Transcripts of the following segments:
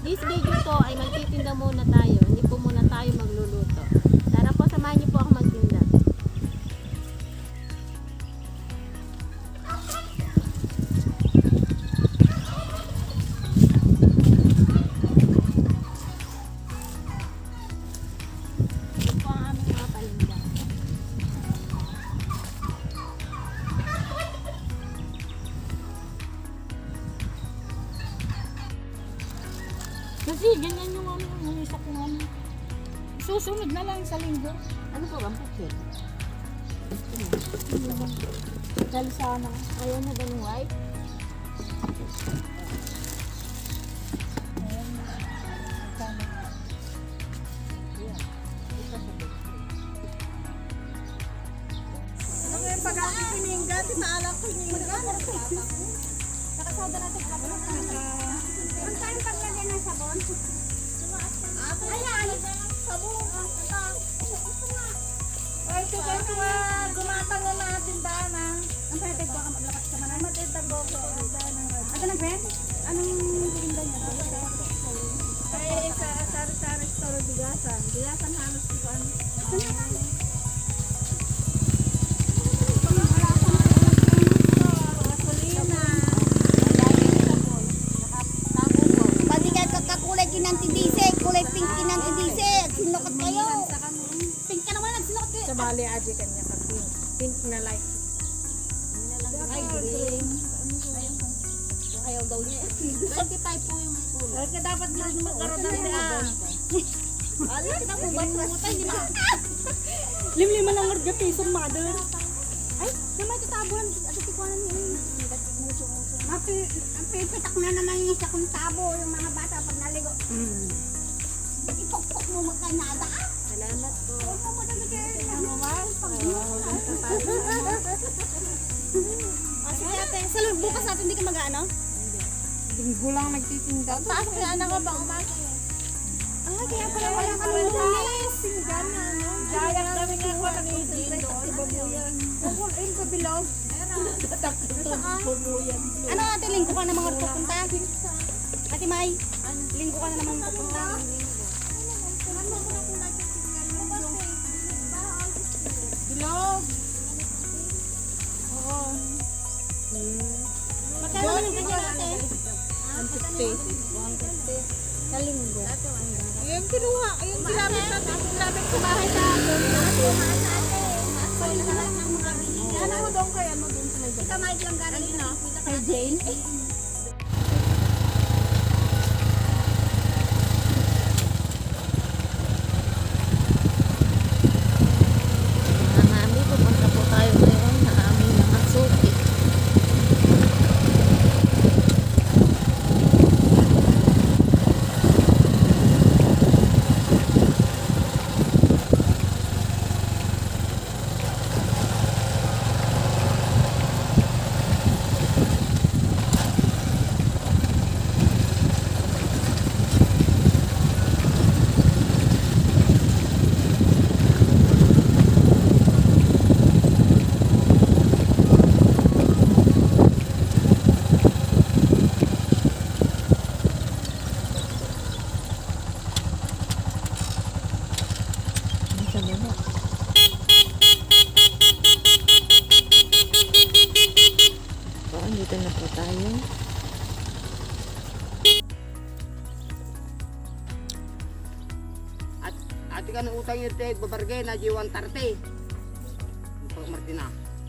This video po ay magtitinda muna tayo. Hindi po muna tayo magluluto. Tara po, samahan niyo po ako magtinda. Ito po ang aming mga palinda. Kasi ganyan yung isa ko ano. Susunod na lang sa linggo. Ano po ba? Bakit? Dahil sana. Ayaw na daw ng white? Ano yung pag-aking piningga? Tinaalak ko piningga. Nakasada natin ako ng ang time paglagay ng sabon. Ayan! Sabon! Ay, ito guys, gumatang na natin daan ah. Ang pwede ko ka maglakas ka man. Matitag ko ko. Ito na, Gwen? Anong hilinda niya? Ay, sa sari-sari store bigasan. Bigasan halos ko ano. Kulay pink kinantidise. Sinukot kayo. Pink ka naman nagsinukot kayo. Sa bali, aji kanya ka pink. Pink na light. Ay, green. Ayaw daw niya. 25 po yung kulay. Kaya dapat magkaroon ng dia. Alam kita po ba putay di ba? Limliman ang orgatison, mother. Ay, naman tatabuhan. Ato tikuanan niya. Ang pipitak na naman yung isa kong tabo. Yung mga bata pag naligo. Ipokpok mo magkanada. Salamat po. Ano mo na Sige ate, sa bukas natin hindi ka mag-ano? Linggo lang nagtitinda. Paano kaya anak ka ba umaga? Ah, kaya pala wala ka nung lunes. Jaya kami nga ko ng itin doon. Babuyan. Babuyan ko bilog. Ano ate, linggo ka namang pupunta? Ate May, linggo ka na namang pupunta. Bilog. Oo. Magkano naman yung ganyan ate? 150. Sa linggo. Yung kinuha, yung ginamit natin, ginamit sa bahay natin. Sa linggo lang ang mga binili. Ano mo doon kaya mo doon sa may Ika May, lang galing na. Kay Jane? Mga mami, pupunta po tayo ngayon na aming mga suki. Dito na po tayo. At ati ka ng utang yun tayo, babargay na G130. Pag Martina.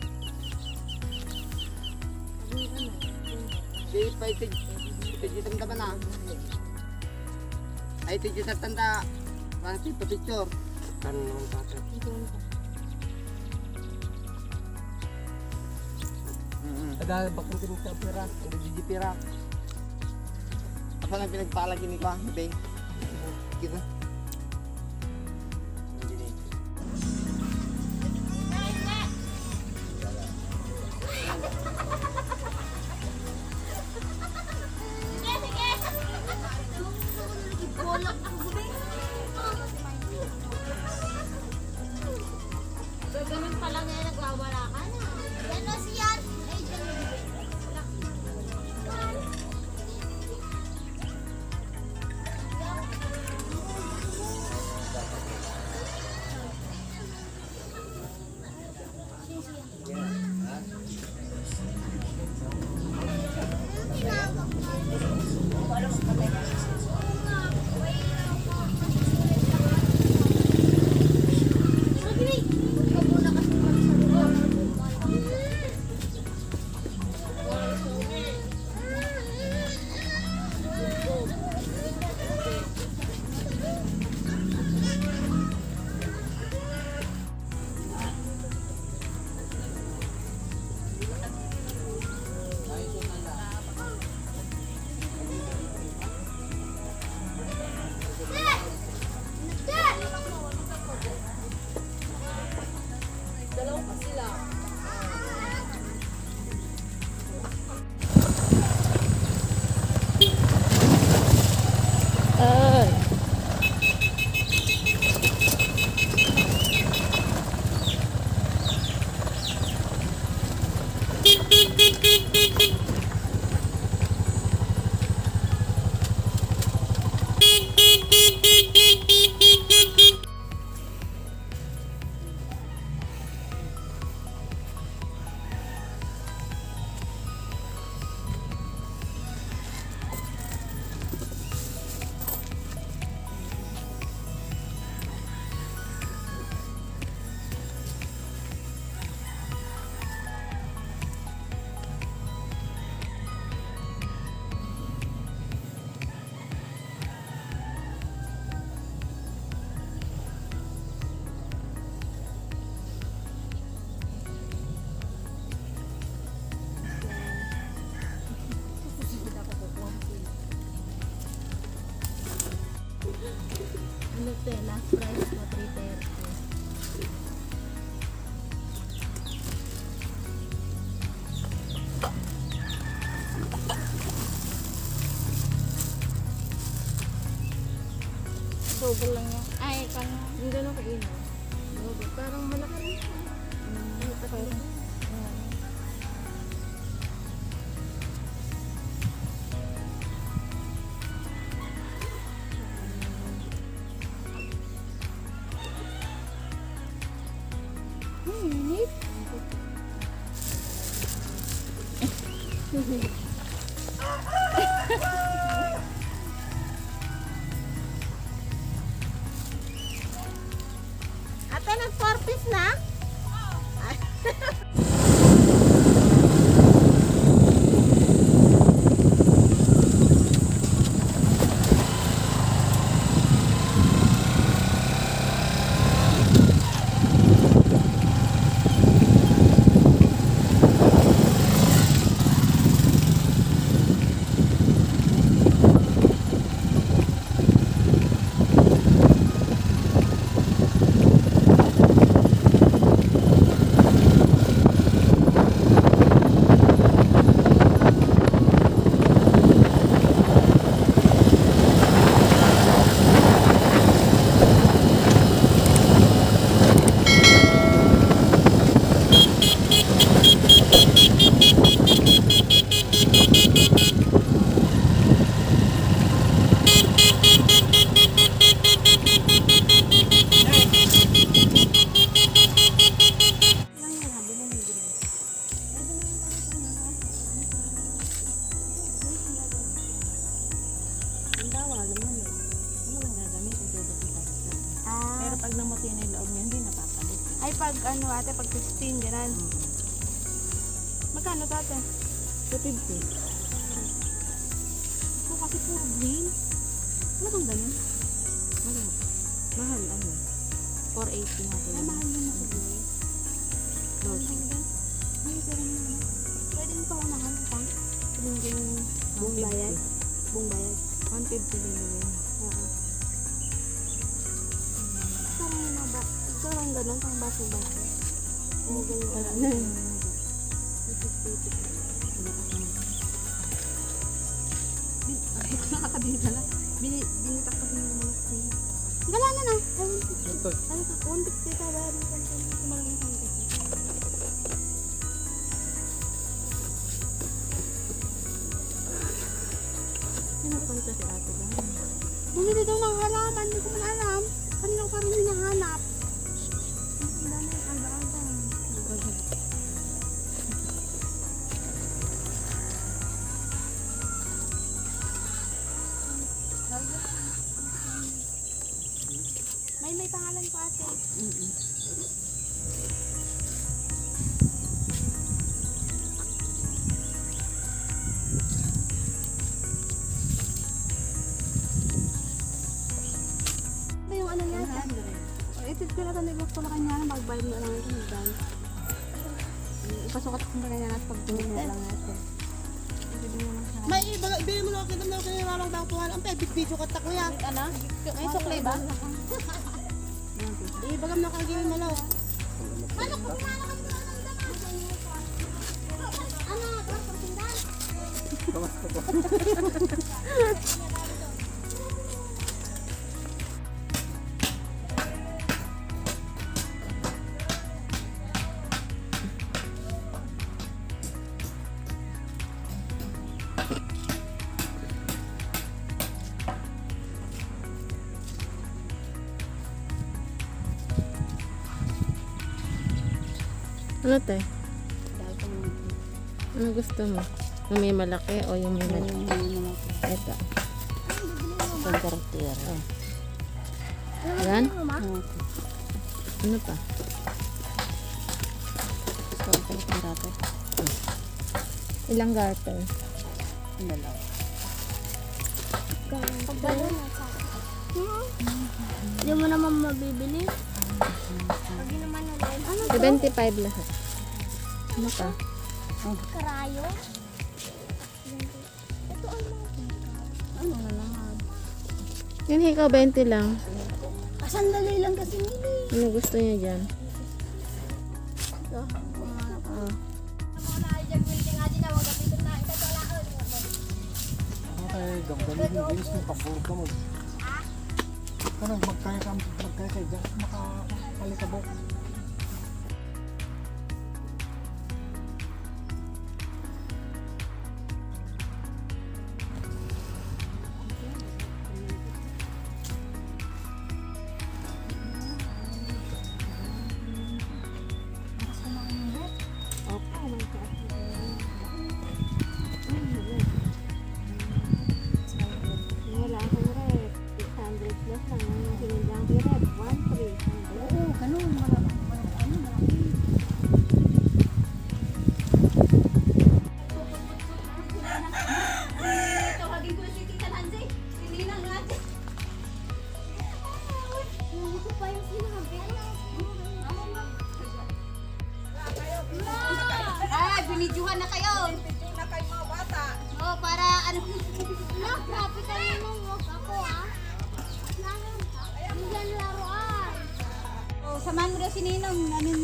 Di pa ito tanda ba na? Ay ito sa tanda. Parang ito picture. Ano naman pata? Ada bakit din sa pera, ada di pera. Apa nang pinagpalag ini pa, be? Gitu. Ganun pala ngayon nagwawala ka na. Yan o siya. 330. Last price po, 330. Double lang yan. Ay, kanya. Yung gano'n kaino. Parang malaki rin siya. Init. Ate, nag-4 piece na? Pero pag namuti na yung loob niya, hindi napapalit. Ay, pag ano ate, pag 15, ganun. Magkano to ate? 250. Ito kasi puro green. Ano bang ganun? Ano? Mahal, ano? 480 natin. Ay, mahal naman sa green. Rosy. Ay, pero naman. Pwede mo pa unahan ng pang. Yung buong bayad. Buong bayad. 150 din yun. Oo. Parang yun ba? Parang ganun, pang baso-baso. Oo, ganun. Wala na yun. 250. Nakakabisa na. Binitak pa yung mga thing. Gala na na. Ito. Ano ka? 150 ka ba? Kumalang isang kasi. Sino punta si ate ba? Bumili daw ng halaman. Hindi ko man alam. Kanina ko pa rin hinahanap. Ang dami ang aga-aga. May pangalan ko ate. Ano yung ano niya? Itit ko na ito, nag-book ko na kanya na magbayad mo lang ito, mag-dance. Ipasukat akong kanya na pag-tuloy na lang natin. May iba, ibili mo na kita na kiniralang dakuhan. Ang pebit video ka ta kuya. Ano? May sukli ba? Ibagam na kagawin mo lang. Ano? Kuminala ka dito ng dama. Ano? Pagpagpindan? Kamas ko po. Ano te? Ano gusto mo? Yung may malaki o yung may malaki? Ito. Pagkartier. Oh. Yan? Ano pa? Ilang garter? Hindi mo naman mabibili. Pag naman ulit. Ano 75 lahat. Ano pa? karayo? Ito ano? Ano na naman? Yung hikaw 20 lang. Sandali lang kasi nili. Ano gusto niya dyan? Ay, gamgamin yung bilis mo, pabulog ka mo. Kanang magkaya kayo dyan, makakalikabok. Wala akong rep. 600 plus lang. Yung sinindang ko rep. 1,300. Oo, ganun. Malaki. Tawagin ko si Tita Nancy. Hindi lang natin. Hindi ko pa yung sinabi. Ah, binidyohan na kayo. Binidyohan na kayo mga bata. Oo, para ano. Nak, kapit tayo nung wag ako ah. Hindi yan laruan. Oh, samahan mo daw si Ninong.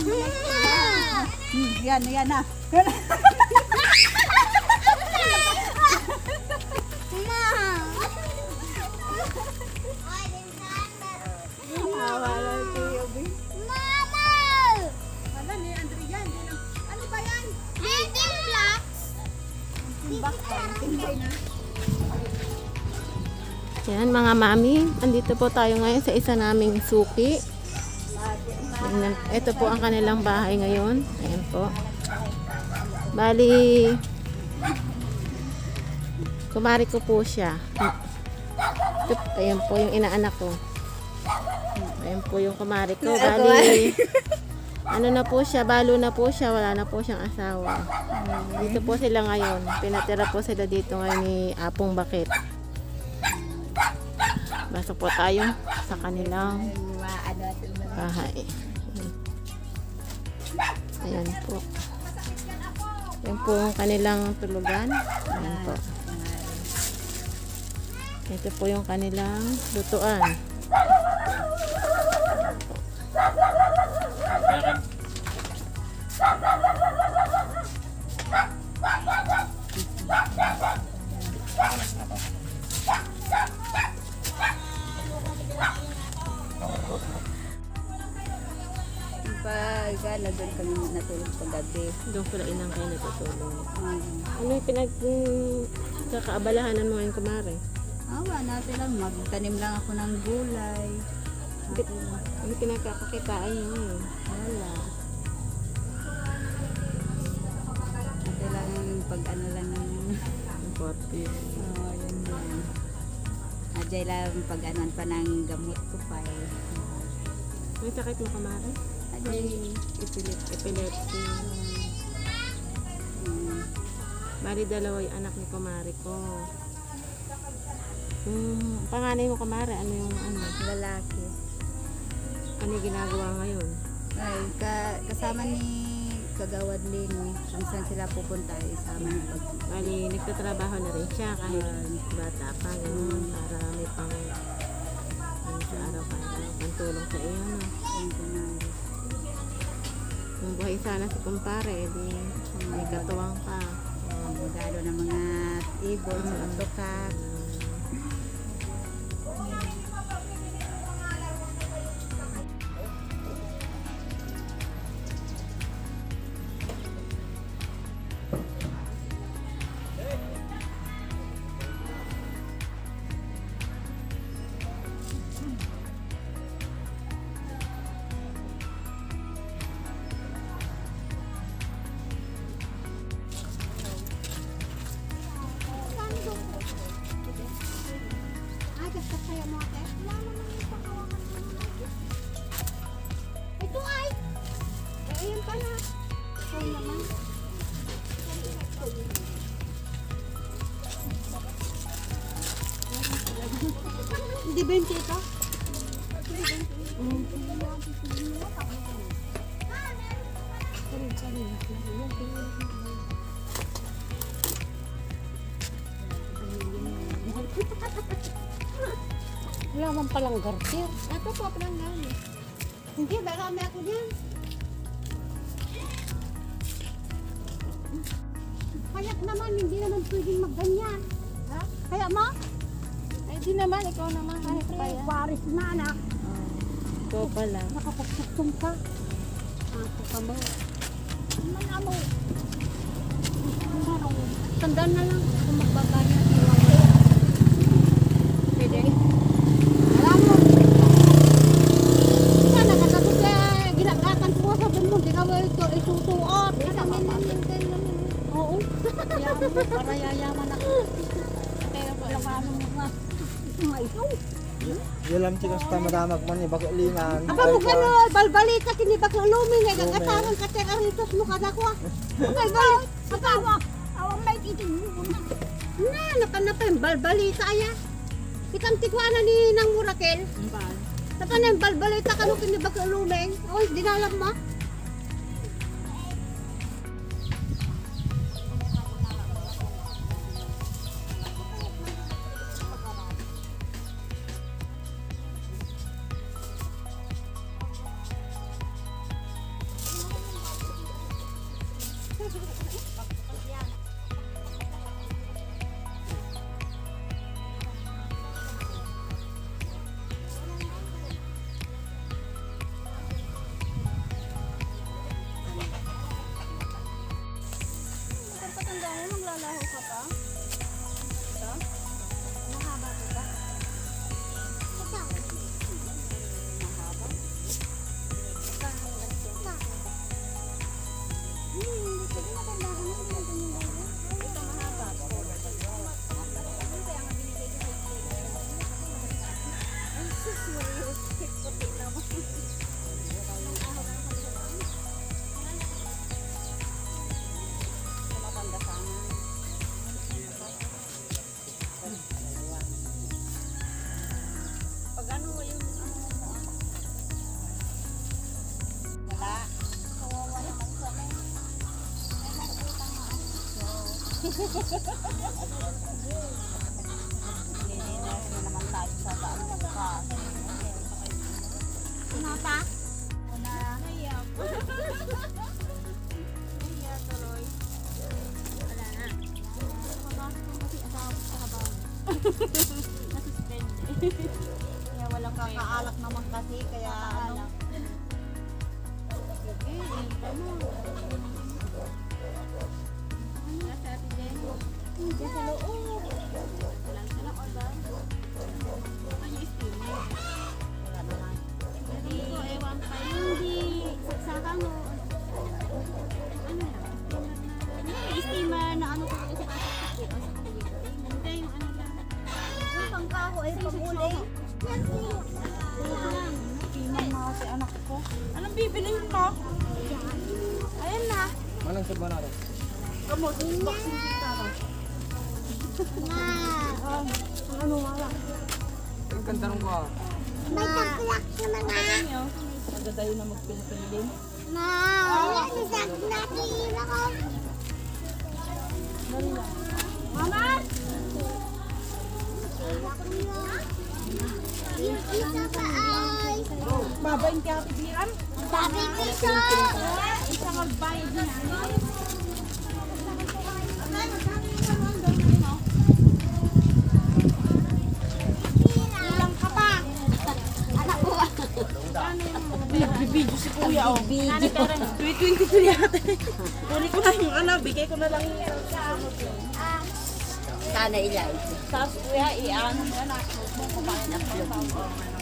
Yan na. Mama! Wala ni Andrea. Ano ba yan? Building blocks. Timbay na. Yan mga mami, andito po tayo ngayon sa isa naming suki. Ito po ang kanilang bahay ngayon. Ayan po. Bali, kumari ko po siya. Ayan po yung inaanak ko. Ayan po yung kumari ko. Bali, ano na po siya, balo na po siya, wala na po siyang asawa. Dito po sila ngayon. Pinatira po sila dito ngayon ni Apong Bakit. Basta po tayo sa kanilang bahay. Ayan po. Ayan po ang kanilang tulugan. Ayan po. Ito po yung kanilang lutuan. Pagala doon kami natulog paggabi. Doon pala inang kayo natutulog. Ano yung pinagkakaabalahanan mo ngayon kumare? Awa natin lang, magtanim lang ako ng gulay. Ano pinagkakakitaan niyo ngayon? Wala. Natin lang pag ano lang ng Important. yun lang. Adjay lang pag anan pa ng gamot ko pa eh. May sakit mo kumare? Adjay Epilepsy. Bali dalawa yung anak ni kumare ko. Panganay mo kumare, ano yung ano? lalaki. Ano yung ginagawa ngayon? Ay, kasama ni Kagawad Lini. Kung saan sila pupunta, isama ng pag... Bali nagtatrabaho na rin siya kahit bata pa, gano'n, para may pang sa araw-araw, pantulong sa iyo, no? Kung buhay sana si kumpare, di may katuwang ka. Regalo ng mga ibon sa tukak. Ay, kaskas kaya mo ate? Wala naman yung pakawakan mo naman. Ito ay! Ayun pala. Ito naman. Hindi 20 ito? Wala man palang garter. Ito po, palanggan. Hindi, marami ako niyan. Kaya naman, hindi naman pwedeng magganyan. Ha? Kaya mo? Ay, di naman, ikaw naman. Kahit pa Siyempre, yan. waris na anak. Ikaw pala. Nakapagsuktong ka. Ako ka mo. Mana mo. Tandaan na lang kung magbabanyan. Pwede. Alam mo. Sana katapos ginagatan ko sa mo. Di ka ba ito isusuot. Oo. Para yayaman ako. Pero wala ka mo nga. Ito. Yan lang chikas ta madamag man ni bako lingan. Apa mo gano, balbalita kini bakla lumi nga gagatangan ka tera ritos mo kada ko. Balbal, apa mo? Awang may titin mo na. Na, nakanapa yung balbalita aya. Kitang tikwana ni nang Murakel. Napan yung balbalita kanu kini bakla lumi. Oy, dinalam mo. Patanda mo, maglalaho ka pa? Ito? Mahaba ko ba? Ito. Mahaba? Parang ganito. Sige, matanda ka na. Hindi na ganyan ganyan. Ito mahaba. Kaya nga binigay ko sa'yo. Ang susunod. Puti na mo. Matanda sana. Pag ano yung wala. Kawawa naman kami. May utang na Nilinis na naman tayo sa daan ng bukas. Napa? Una. Naiyak. Naiyak tuloy. Wala na. Pumasok mo kasi asawa ko sa habang. Nasuspend. Kaya walang Kakaalak naman kasi kaya ano. Sige, ito mo. Nasa atin din. Hindi sa loob. Walang sa loob ba? Ano yung steamer? Wala naman. Hindi ko ewan pa hindi. Saksaka mo. Ano lang? Steamer na ano ko sa kasakit ko. Hindi yung ano lang. Yung pangkaho ay panguli. Steamer na kasi anak ko. Anong bibiliin mo? Ayan na. Malang sa banaro. Kamu, boxing kita ba? Ano wala? Kantarong ko ah. May taglak naman na. Ano? Magdadayo na magpilipilim. Ma, wala ni Jack natin ako. Mama! Yung isa pa ay Babayin kaya pigilan? sabi dito. Isa magbayad na. Ilang ka pa? Anak ko. Bibidyo si kuya oh. Bibidyo. 2022 yata. Kunin ko lang yung ano, bigay ko na lang yung Sana ilay. tapos kuya, i-ano mo na. Kumain na po.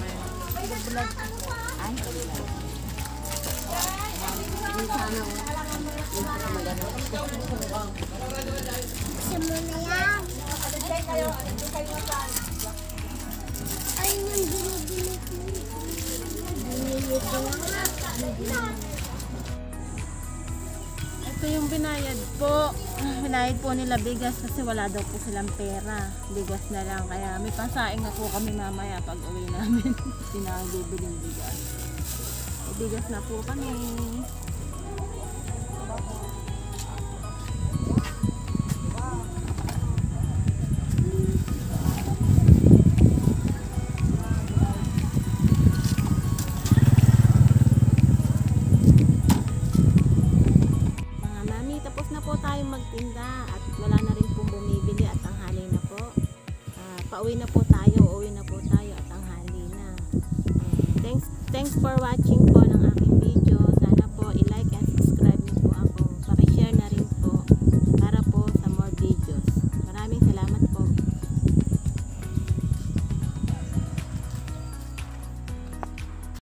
Gusto mo na yan? Ay, nang binibili ko. Binili ko nga. Ito yung binayad po. Binayad po nila bigas kasi wala daw po silang pera. Bigas na lang. Kaya may pasaing na po kami mamaya pag uwi namin. Sinabibiling bigas. May bigas na po kami. pauwi na po tayo. Uuwi na po tayo at tanghali na. Thanks for watching po.